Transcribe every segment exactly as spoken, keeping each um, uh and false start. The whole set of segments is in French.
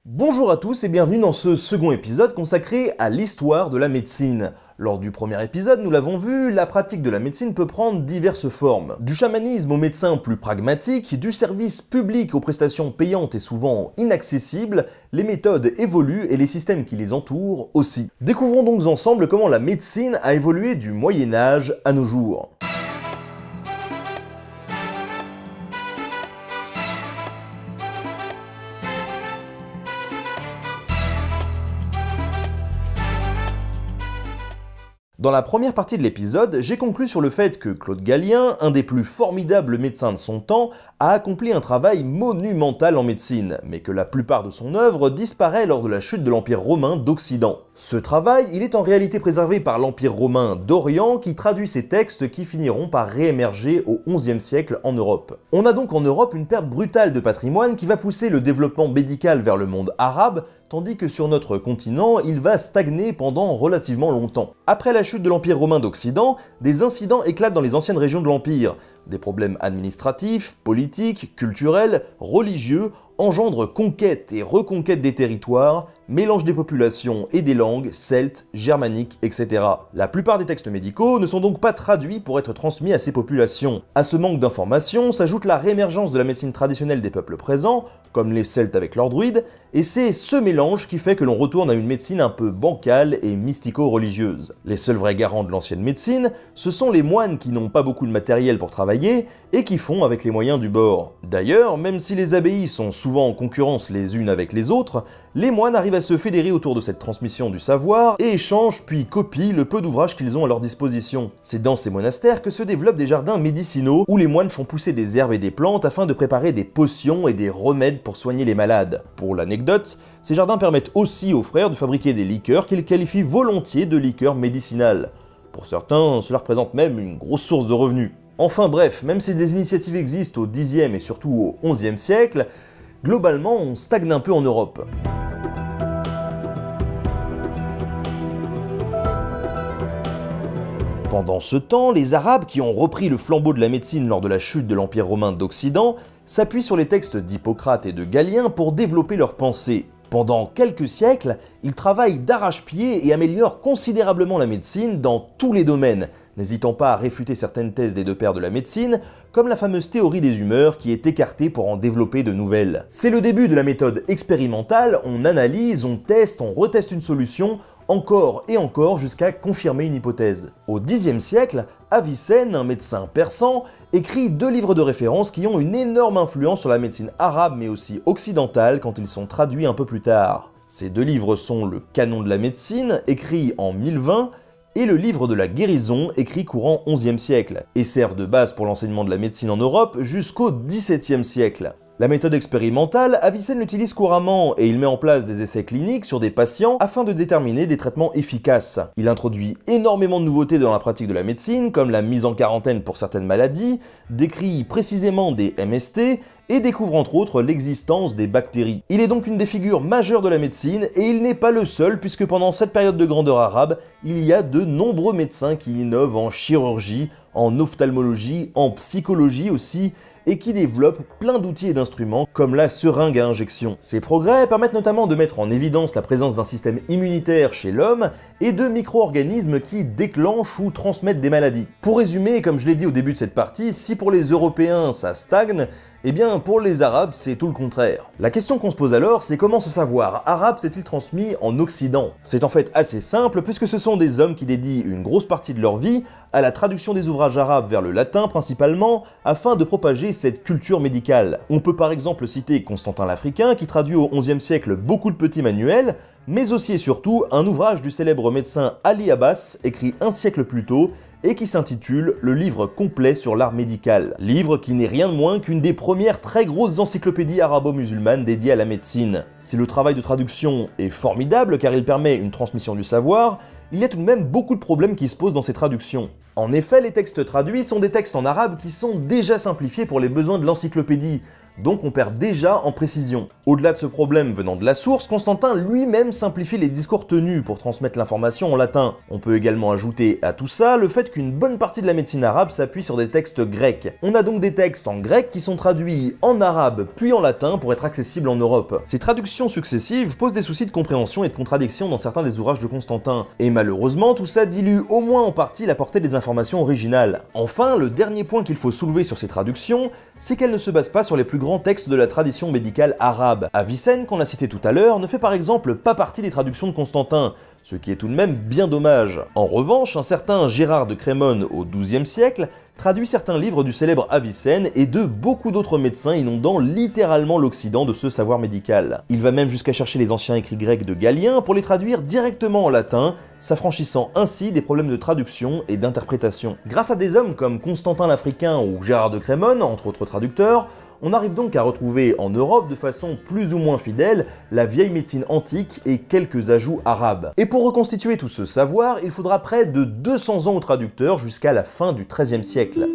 Bonjour à tous et bienvenue dans ce second épisode consacré à l'histoire de la médecine. Lors du premier épisode, nous l'avons vu, la pratique de la médecine peut prendre diverses formes. Du chamanisme aux médecins plus pragmatiques, du service public aux prestations payantes et souvent inaccessibles, les méthodes évoluent et les systèmes qui les entourent aussi. Découvrons donc ensemble comment la médecine a évolué du Moyen-Âge à nos jours. Dans la première partie de l'épisode, j'ai conclu sur le fait que Claude Gallien, un des plus formidables médecins de son temps, a accompli un travail monumental en médecine, mais que la plupart de son œuvre disparaît lors de la chute de l'Empire romain d'Occident. Ce travail, il est en réalité préservé par l'Empire romain d'Orient qui traduit ces textes qui finiront par réémerger au onzième siècle en Europe. On a donc en Europe une perte brutale de patrimoine qui va pousser le développement médical vers le monde arabe, tandis que sur notre continent, il va stagner pendant relativement longtemps. Après la chute de l'Empire romain d'Occident, des incidents éclatent dans les anciennes régions de l'Empire. Des problèmes administratifs, politiques, culturels, religieux engendrent conquête et reconquête des territoires, mélange des populations et des langues, celtes, germaniques, et cetera. La plupart des textes médicaux ne sont donc pas traduits pour être transmis à ces populations. À ce manque d'informations s'ajoute la réémergence de la médecine traditionnelle des peuples présents, comme les Celtes avec leurs druides, et c'est ce mélange qui fait que l'on retourne à une médecine un peu bancale et mystico-religieuse. Les seuls vrais garants de l'ancienne médecine, ce sont les moines qui n'ont pas beaucoup de matériel pour travailler et qui font avec les moyens du bord. D'ailleurs, même si les abbayes sont souvent en concurrence les unes avec les autres, les moines arrivent à se fédérer autour de cette transmission du savoir et échangent puis copient le peu d'ouvrages qu'ils ont à leur disposition. C'est dans ces monastères que se développent des jardins médicinaux où les moines font pousser des herbes et des plantes afin de préparer des potions et des remèdes pour soigner les malades. Pour l'anecdote, ces jardins permettent aussi aux frères de fabriquer des liqueurs qu'ils qualifient volontiers de liqueurs médicinales. Pour certains, cela représente même une grosse source de revenus. Enfin bref, même si des initiatives existent au dixième et surtout au onzième siècle, globalement on stagne un peu en Europe. Pendant ce temps, les Arabes qui ont repris le flambeau de la médecine lors de la chute de l'Empire romain d'Occident s'appuient sur les textes d'Hippocrate et de Galien pour développer leur pensée. Pendant quelques siècles, ils travaillent d'arrache-pied et améliorent considérablement la médecine dans tous les domaines, n'hésitant pas à réfuter certaines thèses des deux pères de la médecine, comme la fameuse théorie des humeurs qui est écartée pour en développer de nouvelles. C'est le début de la méthode expérimentale, on analyse, on teste, on reteste une solution, encore et encore jusqu'à confirmer une hypothèse. Au dixième siècle, Avicenne, un médecin persan, écrit deux livres de référence qui ont une énorme influence sur la médecine arabe mais aussi occidentale quand ils sont traduits un peu plus tard. Ces deux livres sont le Canon de la médecine, écrit en mille vingt, et le livre de la guérison, écrit courant onzième siècle, et servent de base pour l'enseignement de la médecine en Europe jusqu'au dix-septième siècle. La méthode expérimentale, Avicenne l'utilise couramment et il met en place des essais cliniques sur des patients afin de déterminer des traitements efficaces. Il introduit énormément de nouveautés dans la pratique de la médecine, comme la mise en quarantaine pour certaines maladies, décrit précisément des M S T et découvre entre autres l'existence des bactéries. Il est donc une des figures majeures de la médecine et il n'est pas le seul puisque pendant cette période de grandeur arabe, il y a de nombreux médecins qui innovent en chirurgie, en ophtalmologie, en psychologie aussi, et qui développent plein d'outils et d'instruments comme la seringue à injection. Ces progrès permettent notamment de mettre en évidence la présence d'un système immunitaire chez l'homme et de micro-organismes qui déclenchent ou transmettent des maladies. Pour résumer, comme je l'ai dit au début de cette partie, si pour les Européens ça stagne, eh bien pour les Arabes c'est tout le contraire. La question qu'on se pose alors, c'est comment ce savoir arabe s'est-il transmis en Occident? C'est en fait assez simple puisque ce sont des hommes qui dédient une grosse partie de leur vie à la traduction des ouvrages arabes vers le latin principalement, afin de propager cette culture médicale. On peut par exemple citer Constantin l'Africain qui traduit au onzième siècle beaucoup de petits manuels, mais aussi et surtout un ouvrage du célèbre médecin Ali Abbas, écrit un siècle plus tôt, et qui s'intitule « Le livre complet sur l'art médical ». Livre qui n'est rien de moins qu'une des premières très grosses encyclopédies arabo-musulmanes dédiées à la médecine. Si le travail de traduction est formidable car il permet une transmission du savoir, il y a tout de même beaucoup de problèmes qui se posent dans ces traductions. En effet, les textes traduits sont des textes en arabe qui sont déjà simplifiés pour les besoins de l'encyclopédie, donc on perd déjà en précision. Au-delà de ce problème venant de la source, Constantin lui-même simplifie les discours tenus pour transmettre l'information en latin. On peut également ajouter à tout ça le fait qu'une bonne partie de la médecine arabe s'appuie sur des textes grecs. On a donc des textes en grec qui sont traduits en arabe puis en latin pour être accessibles en Europe. Ces traductions successives posent des soucis de compréhension et de contradiction dans certains des ouvrages de Constantin, et malheureusement tout ça dilue au moins en partie la portée des informations originales. Enfin, le dernier point qu'il faut soulever sur ces traductions, c'est qu'elles ne se basent pas sur les plus grands textes de la tradition médicale arabe. Avicenne, qu'on a cité tout à l'heure, ne fait par exemple pas partie des traductions de Constantin, ce qui est tout de même bien dommage. En revanche, un certain Gérard de Crémone au douzième siècle traduit certains livres du célèbre Avicenne et de beaucoup d'autres médecins inondant littéralement l'Occident de ce savoir médical. Il va même jusqu'à chercher les anciens écrits grecs de Galien pour les traduire directement en latin, s'affranchissant ainsi des problèmes de traduction et d'interprétation. Grâce à des hommes comme Constantin l'Africain ou Gérard de Crémone, entre autres traducteurs, on arrive donc à retrouver en Europe de façon plus ou moins fidèle la vieille médecine antique et quelques ajouts arabes. Et pour reconstituer tout ce savoir, il faudra près de deux cents ans aux traducteurs jusqu'à la fin du treizième siècle.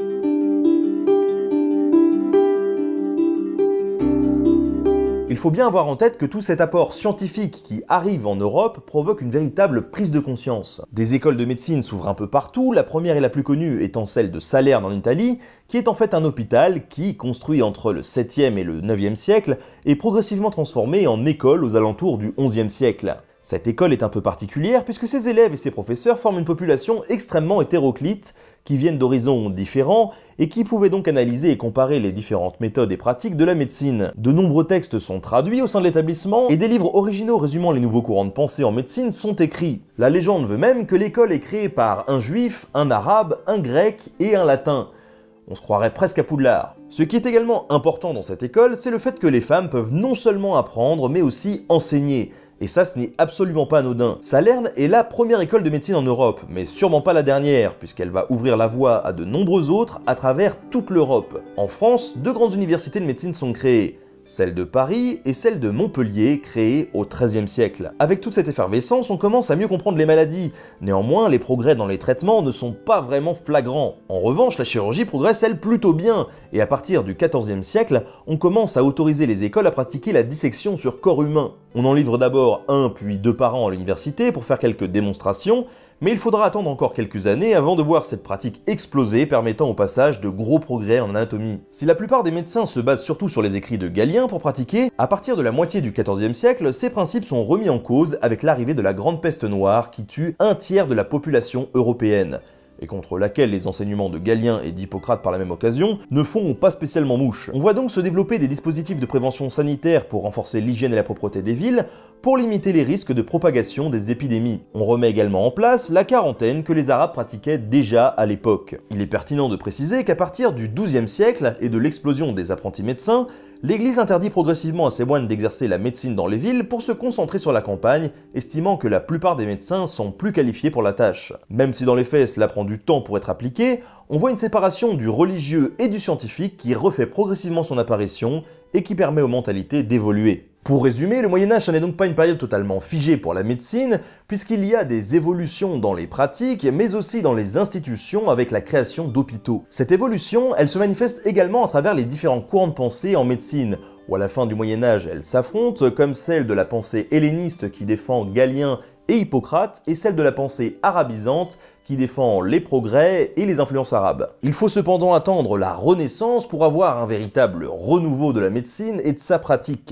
Il faut bien avoir en tête que tout cet apport scientifique qui arrive en Europe provoque une véritable prise de conscience. Des écoles de médecine s'ouvrent un peu partout, la première et la plus connue étant celle de Salerne en Italie, qui est en fait un hôpital qui, construit entre le septième et le neuvième siècle, est progressivement transformé en école aux alentours du onzième siècle. Cette école est un peu particulière puisque ses élèves et ses professeurs forment une population extrêmement hétéroclite, qui viennent d'horizons différents et qui pouvaient donc analyser et comparer les différentes méthodes et pratiques de la médecine. De nombreux textes sont traduits au sein de l'établissement et des livres originaux résumant les nouveaux courants de pensée en médecine sont écrits. La légende veut même que l'école est créée par un juif, un arabe, un grec et un latin. On se croirait presque à Poudlard. Ce qui est également important dans cette école, c'est le fait que les femmes peuvent non seulement apprendre, mais aussi enseigner. Et ça, ce n'est absolument pas anodin. Salerne est la première école de médecine en Europe, mais sûrement pas la dernière, puisqu'elle va ouvrir la voie à de nombreux autres à travers toute l'Europe. En France, deux grandes universités de médecine sont créées. Celle de Paris et celle de Montpellier, créée au treizième siècle. Avec toute cette effervescence, on commence à mieux comprendre les maladies. Néanmoins, les progrès dans les traitements ne sont pas vraiment flagrants. En revanche, la chirurgie progresse elle plutôt bien, et à partir du quatorzième siècle, on commence à autoriser les écoles à pratiquer la dissection sur corps humain. On en livre d'abord un puis deux par an à l'université pour faire quelques démonstrations, mais il faudra attendre encore quelques années avant de voir cette pratique exploser, permettant au passage de gros progrès en anatomie. Si la plupart des médecins se basent surtout sur les écrits de Galien pour pratiquer, à partir de la moitié du quatorzième siècle, ces principes sont remis en cause avec l'arrivée de la Grande Peste Noire qui tue un tiers de la population européenne, et contre laquelle les enseignements de Galien et d'Hippocrate par la même occasion ne font pas spécialement mouche. On voit donc se développer des dispositifs de prévention sanitaire pour renforcer l'hygiène et la propreté des villes, pour limiter les risques de propagation des épidémies. On remet également en place la quarantaine que les Arabes pratiquaient déjà à l'époque. Il est pertinent de préciser qu'à partir du douzième siècle et de l'explosion des apprentis médecins, l'Église interdit progressivement à ses moines d'exercer la médecine dans les villes pour se concentrer sur la campagne, estimant que la plupart des médecins sont plus qualifiés pour la tâche. Même si dans les faits cela prend du temps pour être appliqué, on voit une séparation du religieux et du scientifique qui refait progressivement son apparition et qui permet aux mentalités d'évoluer. Pour résumer, le Moyen-Âge n'est donc pas une période totalement figée pour la médecine, puisqu'il y a des évolutions dans les pratiques, mais aussi dans les institutions avec la création d'hôpitaux. Cette évolution, elle se manifeste également à travers les différents courants de pensée en médecine, où à la fin du Moyen-Âge, elles s'affrontent, comme celle de la pensée helléniste qui défend Galien et Hippocrate, et celle de la pensée arabisante qui défend les progrès et les influences arabes. Il faut cependant attendre la Renaissance pour avoir un véritable renouveau de la médecine et de sa pratique.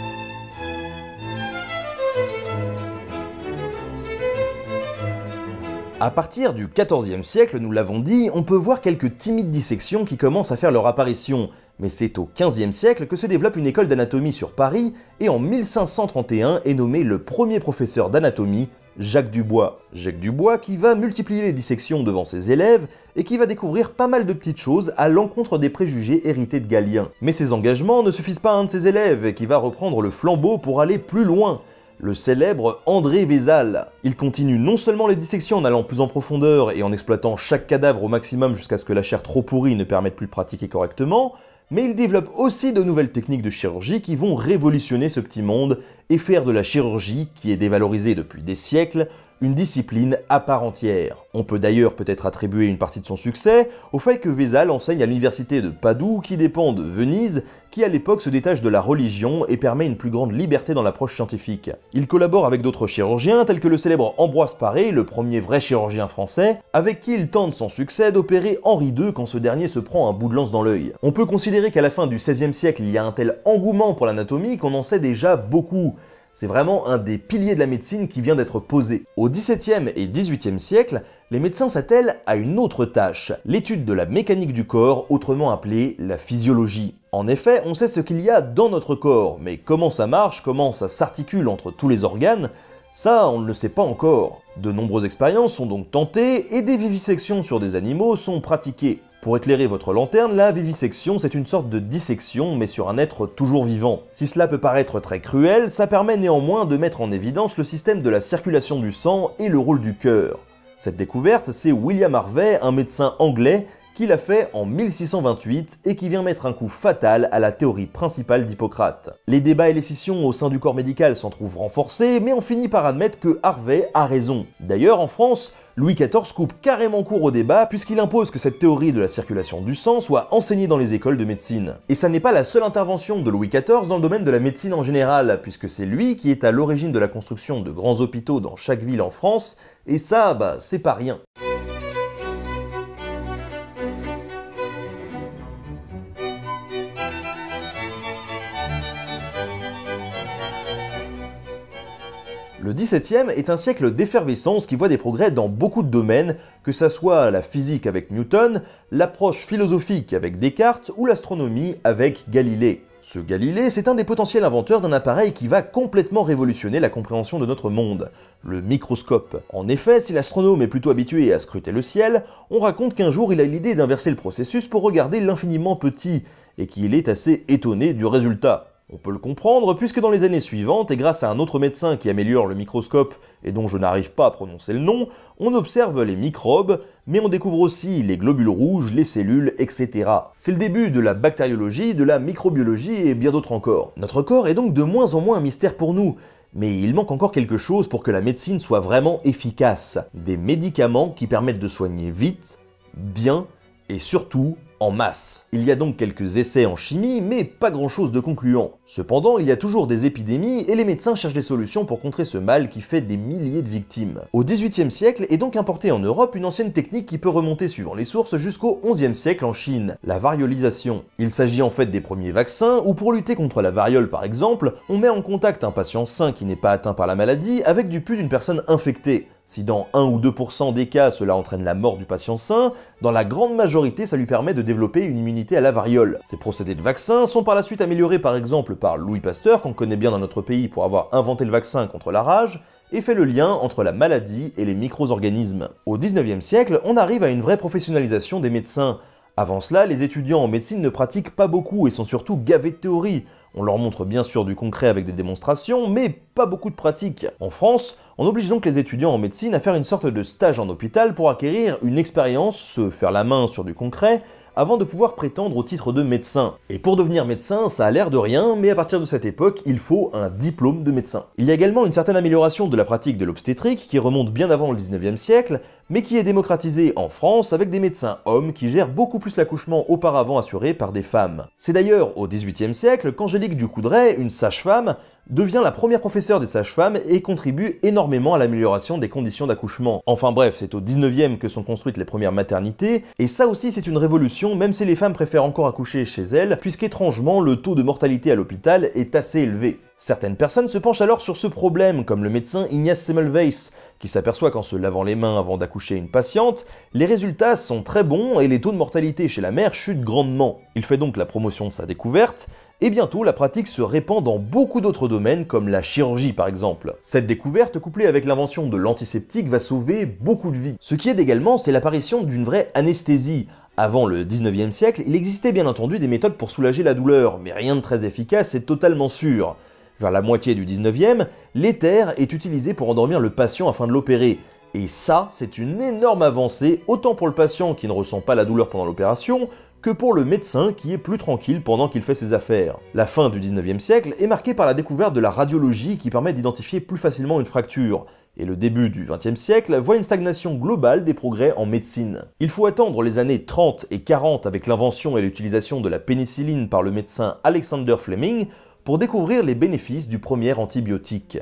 À partir du quatorzième siècle, nous l'avons dit, on peut voir quelques timides dissections qui commencent à faire leur apparition. Mais c'est au quinzième siècle que se développe une école d'anatomie sur Paris, et en mille cinq cent trente et un est nommé le premier professeur d'anatomie, Jacques Dubois. Jacques Dubois qui va multiplier les dissections devant ses élèves, et qui va découvrir pas mal de petites choses à l'encontre des préjugés hérités de Galien. Mais ces engagements ne suffisent pas à un de ses élèves, qui va reprendre le flambeau pour aller plus loin. Le célèbre André Vézal. Il continue non seulement les dissections en allant plus en profondeur et en exploitant chaque cadavre au maximum jusqu'à ce que la chair trop pourrie ne permette plus de pratiquer correctement, mais il développe aussi de nouvelles techniques de chirurgie qui vont révolutionner ce petit monde et faire de la chirurgie, qui est dévalorisée depuis des siècles, une discipline à part entière. On peut d'ailleurs peut-être attribuer une partie de son succès au fait que Vézal enseigne à l'université de Padoue, qui dépend de Venise, qui à l'époque se détache de la religion et permet une plus grande liberté dans l'approche scientifique. Il collabore avec d'autres chirurgiens tels que le célèbre Ambroise Paré, le premier vrai chirurgien français, avec qui il tente sans succès d'opérer Henri deux quand ce dernier se prend un bout de lance dans l'œil. On peut considérer qu'à la fin du seizième siècle, il y a un tel engouement pour l'anatomie qu'on en sait déjà beaucoup. C'est vraiment un des piliers de la médecine qui vient d'être posé. Au dix-septième et dix-huitième siècle, les médecins s'attellent à une autre tâche, l'étude de la mécanique du corps, autrement appelée la physiologie. En effet, on sait ce qu'il y a dans notre corps, mais comment ça marche, comment ça s'articule entre tous les organes, ça on ne le sait pas encore. De nombreuses expériences sont donc tentées et des vivisections sur des animaux sont pratiquées. Pour éclairer votre lanterne, la vivisection c'est une sorte de dissection mais sur un être toujours vivant. Si cela peut paraître très cruel, ça permet néanmoins de mettre en évidence le système de la circulation du sang et le rôle du cœur. Cette découverte, c'est William Harvey, un médecin anglais, qui l'a fait en mille six cent vingt-huit et qui vient mettre un coup fatal à la théorie principale d'Hippocrate. Les débats et les scissions au sein du corps médical s'en trouvent renforcés, mais on finit par admettre que Harvey a raison. D'ailleurs, en France, Louis quatorze coupe carrément court au débat puisqu'il impose que cette théorie de la circulation du sang soit enseignée dans les écoles de médecine. Et ça n'est pas la seule intervention de Louis quatorze dans le domaine de la médecine en général, puisque c'est lui qui est à l'origine de la construction de grands hôpitaux dans chaque ville en France, et ça, bah, c'est pas rien. Le dix-septième est un siècle d'effervescence qui voit des progrès dans beaucoup de domaines, que ça soit la physique avec Newton, l'approche philosophique avec Descartes ou l'astronomie avec Galilée. Ce Galilée, c'est un des potentiels inventeurs d'un appareil qui va complètement révolutionner la compréhension de notre monde, le microscope. En effet, si l'astronome est plutôt habitué à scruter le ciel, on raconte qu'un jour il a l'idée d'inverser le processus pour regarder l'infiniment petit, et qu'il est assez étonné du résultat. On peut le comprendre puisque dans les années suivantes, et grâce à un autre médecin qui améliore le microscope et dont je n'arrive pas à prononcer le nom, on observe les microbes, mais on découvre aussi les globules rouges, les cellules, et cetera. C'est le début de la bactériologie, de la microbiologie et bien d'autres encore. Notre corps est donc de moins en moins un mystère pour nous, mais il manque encore quelque chose pour que la médecine soit vraiment efficace. Des médicaments qui permettent de soigner vite, bien et surtout en masse. Il y a donc quelques essais en chimie, mais pas grand chose de concluant. Cependant, il y a toujours des épidémies et les médecins cherchent des solutions pour contrer ce mal qui fait des milliers de victimes. Au dix-huitième siècle est donc importée en Europe une ancienne technique qui peut remonter suivant les sources jusqu'au onzième siècle en Chine, la variolisation. Il s'agit en fait des premiers vaccins où pour lutter contre la variole par exemple, on met en contact un patient sain qui n'est pas atteint par la maladie avec du pus d'une personne infectée. Si dans un ou deux pour cent des cas cela entraîne la mort du patient sain, dans la grande majorité ça lui permet de développer une immunité à la variole. Ces procédés de vaccin sont par la suite améliorés par exemple par Louis Pasteur, qu'on connaît bien dans notre pays pour avoir inventé le vaccin contre la rage, et fait le lien entre la maladie et les micro-organismes. Au dix-neuvième siècle, on arrive à une vraie professionnalisation des médecins. Avant cela, les étudiants en médecine ne pratiquent pas beaucoup et sont surtout gavés de théorie. On leur montre bien sûr du concret avec des démonstrations, mais pas beaucoup de pratique. En France, on oblige donc les étudiants en médecine à faire une sorte de stage en hôpital pour acquérir une expérience, se faire la main sur du concret, avant de pouvoir prétendre au titre de médecin. Et pour devenir médecin, ça a l'air de rien, mais à partir de cette époque, il faut un diplôme de médecin. Il y a également une certaine amélioration de la pratique de l'obstétrique qui remonte bien avant le dix-neuvième siècle, mais qui est démocratisée en France avec des médecins hommes qui gèrent beaucoup plus l'accouchement auparavant assuré par des femmes. C'est d'ailleurs au dix-huitième siècle qu'Angélique Ducoudray, une sage-femme, devient la première professeure des sages-femmes et contribue énormément à l'amélioration des conditions d'accouchement. Enfin bref, c'est au dix-neuvième que sont construites les premières maternités, et ça aussi c'est une révolution, même si les femmes préfèrent encore accoucher chez elles, puisqu'étrangement le taux de mortalité à l'hôpital est assez élevé. Certaines personnes se penchent alors sur ce problème, comme le médecin Ignace Semmelweis, qui s'aperçoit qu'en se lavant les mains avant d'accoucher une patiente, les résultats sont très bons et les taux de mortalité chez la mère chutent grandement. Il fait donc la promotion de sa découverte, et bientôt la pratique se répand dans beaucoup d'autres domaines comme la chirurgie par exemple. Cette découverte, couplée avec l'invention de l'antiseptique, va sauver beaucoup de vies. Ce qui aide également, c'est l'apparition d'une vraie anesthésie. Avant le dix-neuvième siècle, il existait bien entendu des méthodes pour soulager la douleur, mais rien de très efficace et totalement sûr. Vers la moitié du dix-neuvième, l'éther est utilisé pour endormir le patient afin de l'opérer. Et ça, c'est une énorme avancée, autant pour le patient qui ne ressent pas la douleur pendant l'opération, que pour le médecin qui est plus tranquille pendant qu'il fait ses affaires. La fin du dix-neuvième siècle est marquée par la découverte de la radiologie qui permet d'identifier plus facilement une fracture. Et le début du vingtième siècle voit une stagnation globale des progrès en médecine. Il faut attendre les années trente et quarante avec l'invention et l'utilisation de la pénicilline par le médecin Alexander Fleming pour découvrir les bénéfices du premier antibiotique.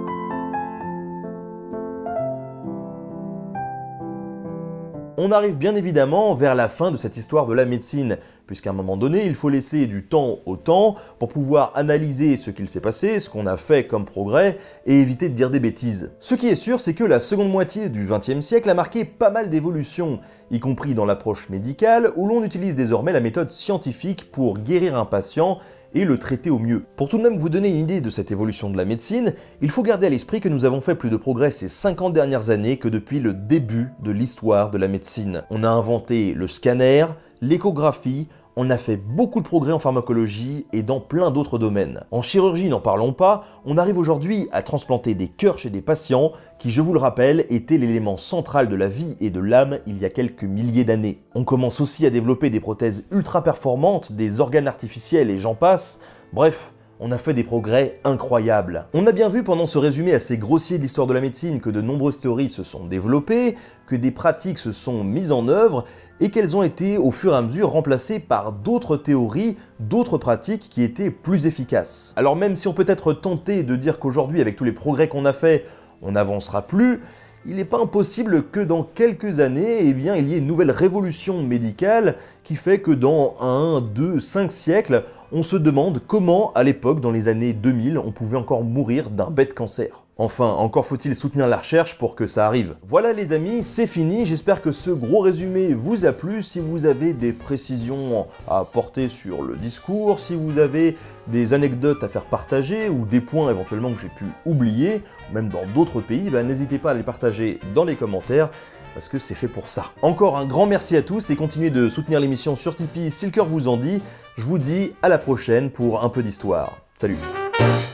On arrive bien évidemment vers la fin de cette histoire de la médecine, puisqu'à un moment donné, il faut laisser du temps au temps pour pouvoir analyser ce qu'il s'est passé, ce qu'on a fait comme progrès, et éviter de dire des bêtises. Ce qui est sûr, c'est que la seconde moitié du vingtième siècle a marqué pas mal d'évolutions, y compris dans l'approche médicale, où l'on utilise désormais la méthode scientifique pour guérir un patient et le traiter au mieux. Pour tout de même vous donner une idée de cette évolution de la médecine, il faut garder à l'esprit que nous avons fait plus de progrès ces cinquante dernières années que depuis le début de l'histoire de la médecine. On a inventé le scanner, l'échographie, on a fait beaucoup de progrès en pharmacologie et dans plein d'autres domaines. En chirurgie, n'en parlons pas, on arrive aujourd'hui à transplanter des cœurs chez des patients qui, je vous le rappelle, étaient l'élément central de la vie et de l'âme il y a quelques milliers d'années. On commence aussi à développer des prothèses ultra performantes, des organes artificiels et j'en passe. Bref, on a fait des progrès incroyables. On a bien vu pendant ce résumé assez grossier de l'histoire de la médecine que de nombreuses théories se sont développées, que des pratiques se sont mises en œuvre et qu'elles ont été au fur et à mesure remplacées par d'autres théories, d'autres pratiques qui étaient plus efficaces. Alors même si on peut être tenté de dire qu'aujourd'hui, avec tous les progrès qu'on a fait, on n'avancera plus, il n'est pas impossible que dans quelques années, eh bien, il y ait une nouvelle révolution médicale qui fait que dans un, deux, cinq siècles, on se demande comment, à l'époque, dans les années deux mille, on pouvait encore mourir d'un bête cancer. Enfin, encore faut-il soutenir la recherche pour que ça arrive. Voilà les amis, c'est fini, j'espère que ce gros résumé vous a plu. Si vous avez des précisions à apporter sur le discours, si vous avez des anecdotes à faire partager ou des points éventuellement que j'ai pu oublier, même dans d'autres pays, bah, n'hésitez pas à les partager dans les commentaires, parce que c'est fait pour ça. Encore un grand merci à tous et continuez de soutenir l'émission sur Tipeee si le cœur vous en dit. Je vous dis à la prochaine pour un peu d'histoire. Salut!